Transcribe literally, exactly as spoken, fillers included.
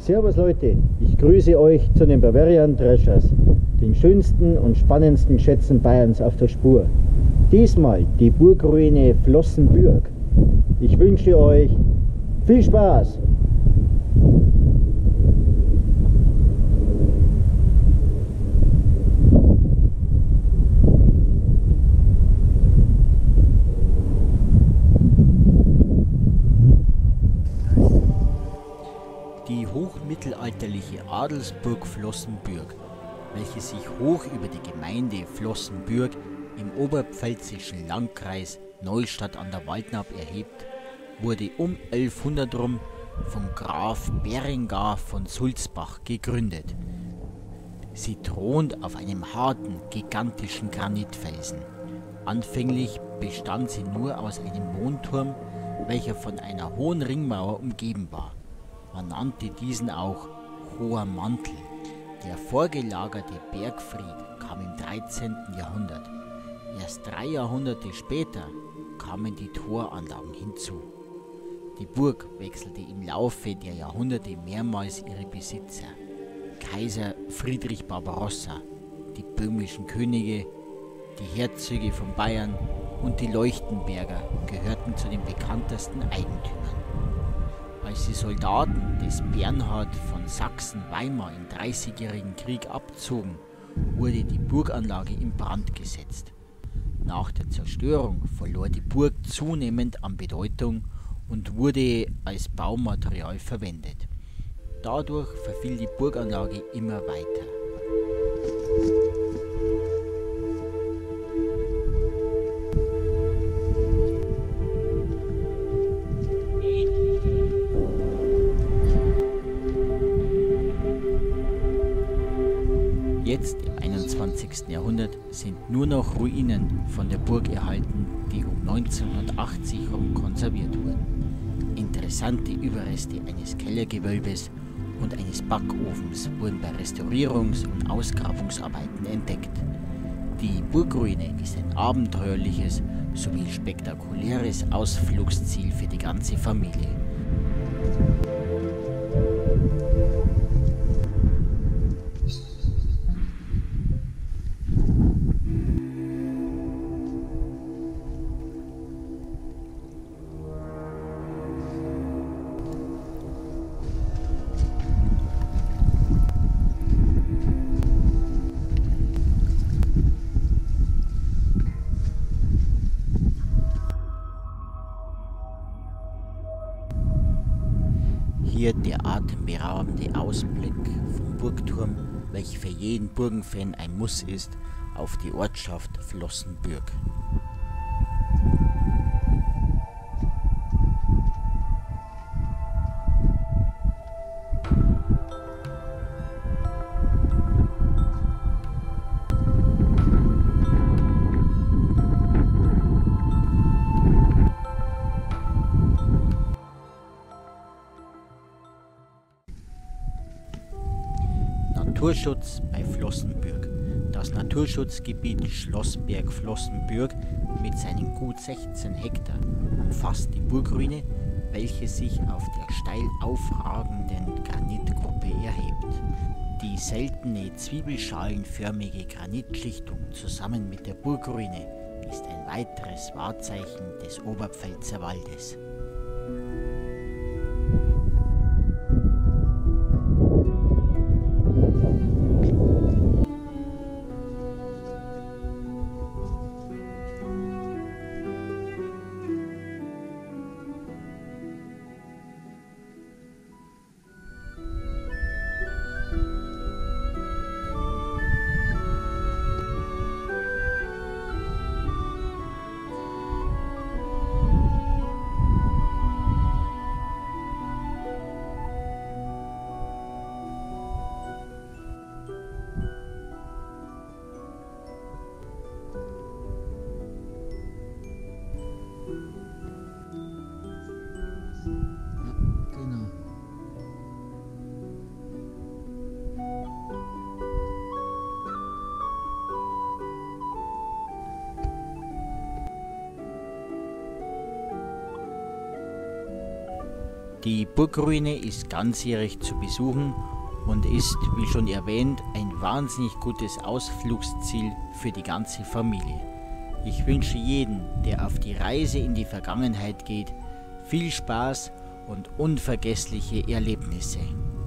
Servus Leute, ich grüße euch zu den Bavarian Treasures, den schönsten und spannendsten Schätzen Bayerns auf der Spur. Diesmal die Burgruine Flossenbürg. Ich wünsche euch viel Spaß! Die hochmittelalterliche Adelsburg Flossenbürg, welche sich hoch über die Gemeinde Flossenbürg im oberpfälzischen Landkreis Neustadt an der Waldnaab erhebt, wurde um elfhundert rum von Graf Berengar von Sulzbach gegründet. Sie thront auf einem harten, gigantischen Granitfelsen. Anfänglich bestand sie nur aus einem Mondturm, welcher von einer hohen Ringmauer umgeben war. Man nannte diesen auch Hoher Mantel. Der vorgelagerte Bergfried kam im dreizehnten Jahrhundert. Erst drei Jahrhunderte später kamen die Toranlagen hinzu. Die Burg wechselte im Laufe der Jahrhunderte mehrmals ihre Besitzer. Kaiser Friedrich Barbarossa, die böhmischen Könige, die Herzöge von Bayern und die Leuchtenberger gehörten zu den bekanntesten Eigentümern. Als die Soldaten des Bernhard von Sachsen-Weimar im Dreißigjährigen Krieg abzogen, wurde die Burganlage in Brand gesetzt. Nach der Zerstörung verlor die Burg zunehmend an Bedeutung und wurde als Baumaterial verwendet. Dadurch verfiel die Burganlage immer weiter. Jetzt im einundzwanzigsten Jahrhundert sind nur noch Ruinen von der Burg erhalten, die um neunzehnhundertachtzig herum konserviert wurden. Interessante Überreste eines Kellergewölbes und eines Backofens wurden bei Restaurierungs- und Ausgrabungsarbeiten entdeckt. Die Burgruine ist ein abenteuerliches sowie spektakuläres Ausflugsziel für die ganze Familie. Hier der atemberaubende Ausblick vom Burgturm, welcher für jeden Burgenfan ein Muss ist, auf die Ortschaft Flossenbürg. Naturschutz bei Flossenbürg. Das Naturschutzgebiet Schlossberg-Flossenbürg mit seinen gut sechzehn Hektar umfasst die Burgruine, welche sich auf der steil aufragenden Granitgruppe erhebt. Die seltene zwiebelschalenförmige Granitschlichtung zusammen mit der Burgruine ist ein weiteres Wahrzeichen des Oberpfälzer Waldes. Die Burgruine ist ganzjährig zu besuchen und ist, wie schon erwähnt, ein wahnsinnig gutes Ausflugsziel für die ganze Familie. Ich wünsche jedem, der auf die Reise in die Vergangenheit geht, viel Spaß und unvergessliche Erlebnisse.